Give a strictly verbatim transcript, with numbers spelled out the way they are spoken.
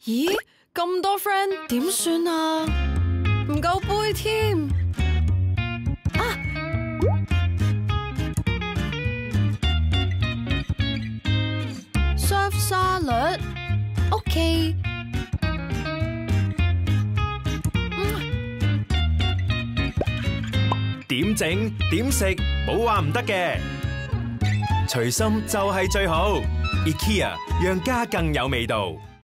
咦，咁多 friend 點算啊？唔夠杯添啊！Serve 沙律 ，OK。 點整點食冇話唔得嘅，隨心就係最好。IKEA 讓家更有味道。